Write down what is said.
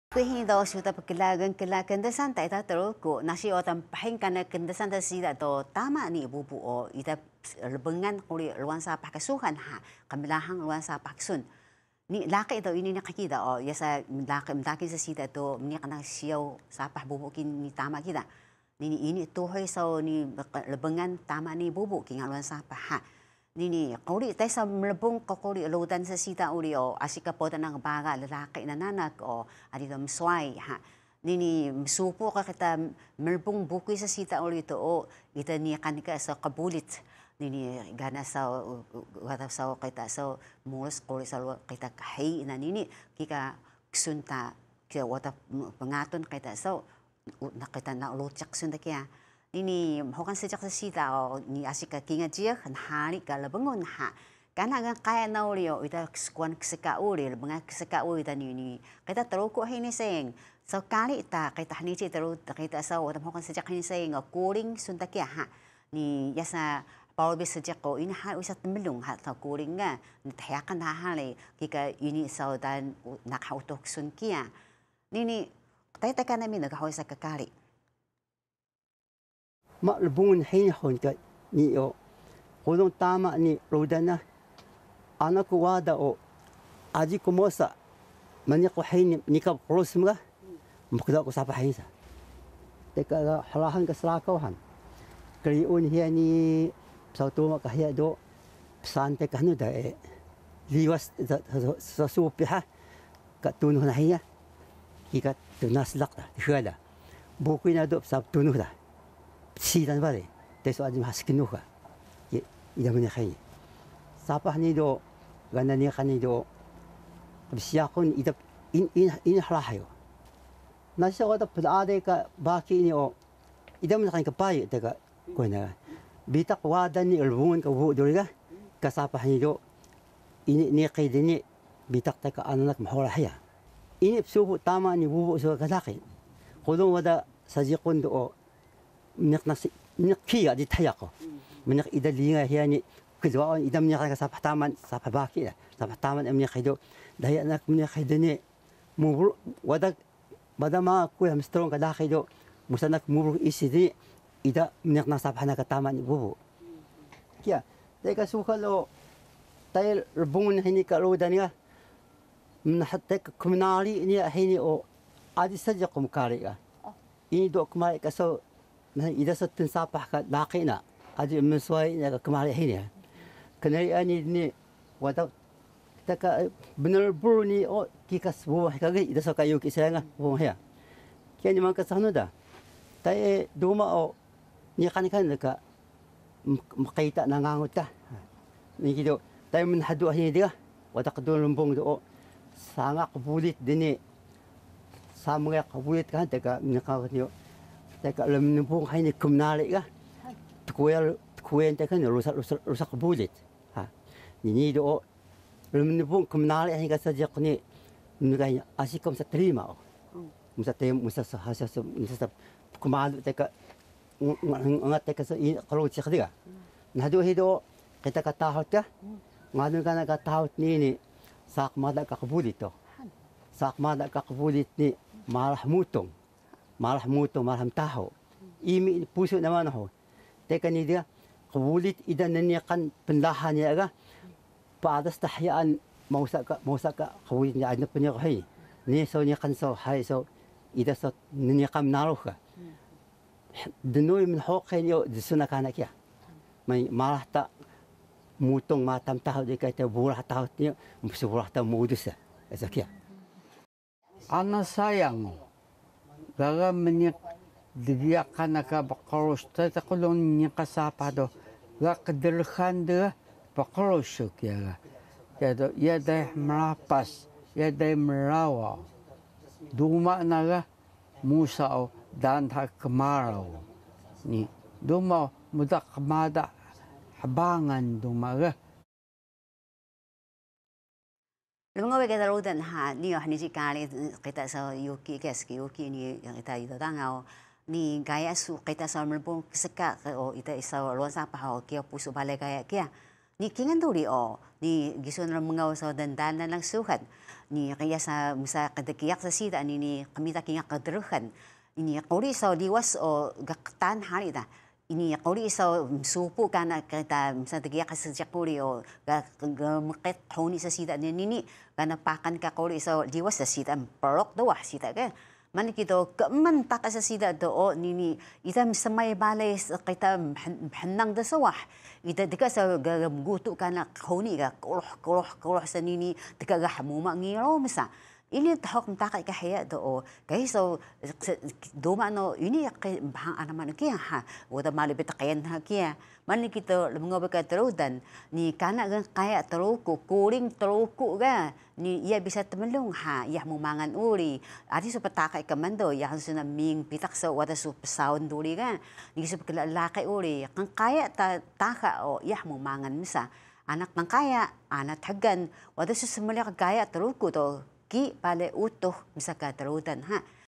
Kuhindo sudah kelagan santai tak teruk nasi otam pahin kana kenda santai sida to tama ni bubu o ita lebengan kuli luan sapah kesuhan ha kamilahang luan sapah kesun ni laki itu ini nakikita o yasa laki sa sida to ni kana siyaw sapah bubu kin ni tama kita ini tuhoy sa ni lebengan tama ni bubu kin luan sapah ha Nini, kauli tayo sa melebong kakuli lodan sa sita uli o asika po ng baga lalaki na nanak o adito msway ha. Nini, supo ka kita melebong bukoy sa sita uli ito o ita niya kanika sa kabulit. Nini, gana sa kita sa mulas kuli sa kita kahay na nini kika ksunta kaya wata pangaton kita sa nakita na ulutsak sunta kaya. Ini hokan sejak sesita o ni asika kinga dia kan hari kala bangun ha kana gan kaya na uli o ita skuan keseka uli benga keseka uli ta ni kita teruko hini seng so kali ita kita hani ci teru kita sa o hokan sejak hini seng o kuring sunta kia ha ni yasa Paul bis sejak ko ini ha usat melung ha ta kuring nga ni tayakan ha hali kika ini sa dan nakautok sun kia ni tay kana mi nagahawisa ka kali ma lebungun hin honka ni o kodong tama ni rodana anak ko wada o aji ko mosa manya ko hin ni ka cross mga mukda ko sapa hin sa teka halahan ka slakawan kriun hiya ni sa tuma ka hiya do sante ka no da liwas sa supi ha ka tuno na hiya kika tunaslak da hwala bukuy na do sa tuno da sidan bale teso adim haskinuka ye idamnya khay sapah ni do gana ni khani do bisyakon idap in halahayo nasa ko ta ade ka baki ni o idam na ka pay daga ko na bitak wadan ni ulbun ka bu duriga kasapah ni do ini ni qaydini bitak ta ka anak mahorahya ini subu tama ni bubu so kadaki kodong wada sajiqon do منك ناس منك كي أدي تياقو منك إذا لينا يعني كذا إذا منك أنا سبح تامن سبح باكي سبح تامن منك خيدو ده أنك منك خيدني مبرو وده بدل ما كل مسترون كذا خيدو مسنك مبرو إيشدي إذا منك ناس سبح أنا كتامن بوبو كيا ده كسوخ لو تايل ربون هني كلو دنيا من حتى كمناري إني هني أو أدي سجقهم كاريكا إني دو كماري كسو إذا ستن صباح لاقينا هذه من سواي كمال حين كنا أني وده تك بنربوني أو كيكس هو كذي إذا سكا يوكي سينغ هو هيا كأني ما كسرنا ده تاي دوما أو نيكان لك مقيتا نعانوتا نيجي تاي من حدو هني ده وتقدر لمبون ده سانغ قبولت دني سامغ قبولت كان تك نكاغنيوแต่ลำนึกพวกให้ในคุมนาเลยก็คุยแต่ก็เนี่ยรู้สักบูดิตฮะนี่ดูลำนึกพวกคุมนาเลยให้ก็สัจจนี่นึกไงอาศัยคำสัตรีมามุสเตมมุสสหาสมุสคุมาแต่ก็งัดแต่ก็อีกรู้จักดีกว่าน่าดูให้ดูkita kata hot ya nganu kana kata hot ni sak mada ka kabulit to sak mada ka kabulit ni malah mutong malah tahu. Imi puso naman ako. Teka ni dia, kabulit idan na niya kan penlahan niya aga. Paadas tahyaan mausa ka kabulit niya adna pa niya kahay. Niya so niya kan so hay so ida so niya kam naro ka. Denoy min hokay niyo disuna ka na kya. May malah ta mutong matam tahu di kaya burah tahu niyo musuburah ta modus ya. Esa kya. Ana sayang. Gaga menyak dia kana ka bakaros ta kulon nya kasapado ga kedelhan de bakaros ya ya dah merapas ya dah merawa duma naga musao dan ha kemarau ni duma mudak mada habangan duma ga Lumang kita rodan ha ni ni si kali kita sa yuki keski yuki ni yang kita itu tangau ni gaya su kita sa melbong seka o ita isa luan sa pa o kia puso bale gaya kia ni kingan duri o ni gison lang mga sa dandanan lang sukat ni kaya sa musa kadakiyak sa sida ni kamita kinga kadruhan ini qori sa liwas o gaktan hari da ini qori sa supu kana kita musa dakiyak sa jakuri o gamakit honi sa sida ni kana pakan ka qori sa liwas sa sida perok dawah sida ka man kito keman tak sa sida do ni ita semai balai kita hanang da sawah ita dika sa gutu kana honi ga koloh sa ni dika ga hamuma ngiro masa ini tahok mtakai ka haya do kay so doma no ini bahang anaman kia ha oda malibit kayan ha kia man kito lumungo ka terudan ni kana gan kaya teruku kuring teruku ga ni ia bisa temelung ha ia mumangan uri adi so patakai ka mando ya suna ming pitak sa wada su sound duri ga ni so lakai uri kan kaya ta taka o ia mumangan misa anak nang kaya anak hagan wada su semele kaya teruku to ki bale utuh misaka terudan ha